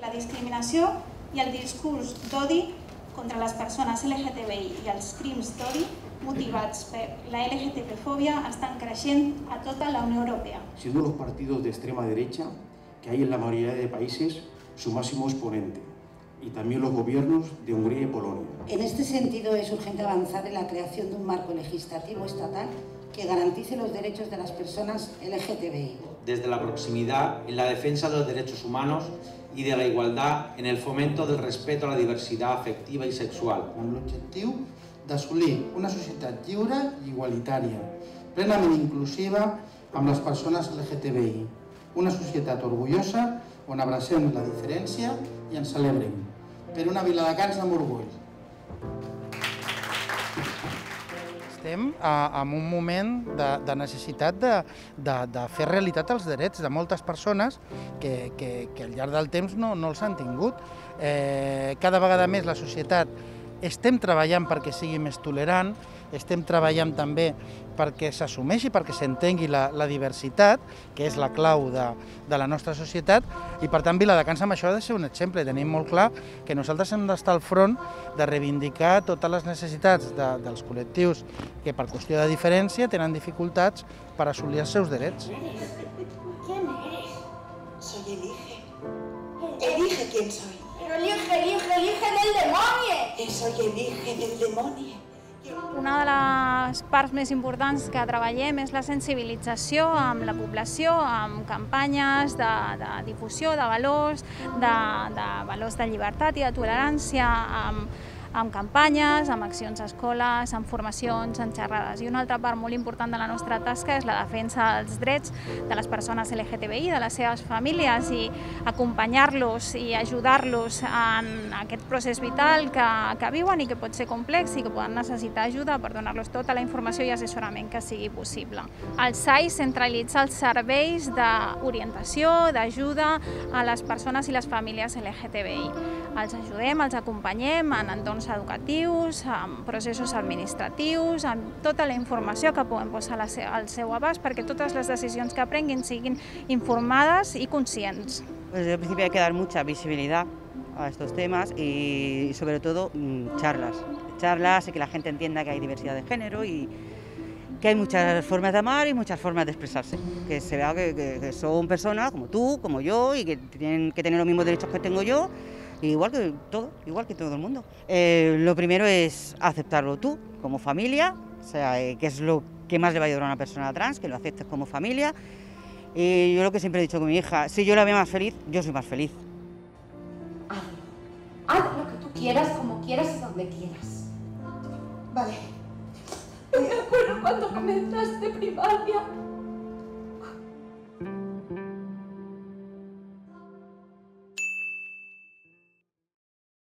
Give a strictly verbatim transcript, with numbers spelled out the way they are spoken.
la discriminació i el discurs d'odi contra les persones L G T B I i els crims d'odi motivats per la L G T B-fòbia estan creixent a tota la Unió Europea. Siendo los partidos de extrema derecha, que hay en la mayoría de países, su máximo exponente, y también los gobiernos de Hungría y Polonia. En este sentido, es urgente avanzar en la creación de un marco legislativo estatal que garantice los derechos de las personas L G T B I. Desde la proximidad en la defensa de los derechos humanos y de la igualdad en el fomento del respeto a la diversidad afectiva y sexual. Amb l'objectiu d'assolir una societat lliure i igualitària, plenament inclusiva amb les persones L G T B I. Una societat orgullosa on abracem la diferència i ens celebrem. Per una Viladecans amb orgull. Estem en un moment de necessitat de fer realitat els drets de moltes persones que al llarg del temps no els han tingut. Cada vegada més la societat estem treballant perquè sigui més tolerant, estem treballant també perquè s'assumeixi, perquè s'entengui la diversitat, que és la clau de la nostra societat, i per tant Viladecans amb això ha de ser un exemple. Tenim molt clar que nosaltres hem d'estar al front de reivindicar totes les necessitats dels col·lectius que per qüestió de diferència tenen dificultats per assolir els seus drets. ¿Quién eres? Soy Elige. Elige quién soy. Pero elige, elige, elige del demonio. Soy Elige del demonio. Una de les parts més importants que treballem és la sensibilització amb la població, amb campanyes de difusió de valors, de valors de llibertat i de tolerància, amb campanyes, amb accions a escoles, amb formacions, amb xerrades. I una altra part molt important de la nostra tasca és la defensa dels drets de les persones L G T B I, de les seves famílies, i acompanyar-los i ajudar-los en aquest procés vital que viuen i que pot ser complex i que poden necessitar ajuda per donar-los tota la informació i assessorament que sigui possible. El S A I centralitza els serveis d'orientació, d'ajuda a les persones i les famílies L G T B I. Els ajudem, els acompanyem en entorns educatius, amb processos administratius, amb tota la informació que puguem posar al seu abast perquè totes les decisions que prenguin siguin informades y conscients. Desde el principio hay que dar mucha visibilidad a estos temas y sobre todo charlas. Charlas y que la gente entienda que hay diversidad de género y que hay muchas formas de amar y muchas formas de expresarse. Que se vea que, que son personas como tú, como yo, y que tienen que tener los mismos derechos que tengo yo, igual que todo, igual que todo el mundo. Eh, lo primero es aceptarlo tú, como familia, o sea, eh, que es lo que más le va a ayudar a una persona trans, que lo aceptes como familia. Y yo lo que siempre he dicho con mi hija, si yo la veo más feliz, yo soy más feliz. Hazlo, haz lo que tú quieras, como quieras y donde quieras. Vale. Me acuerdo cuando comenzaste primaria.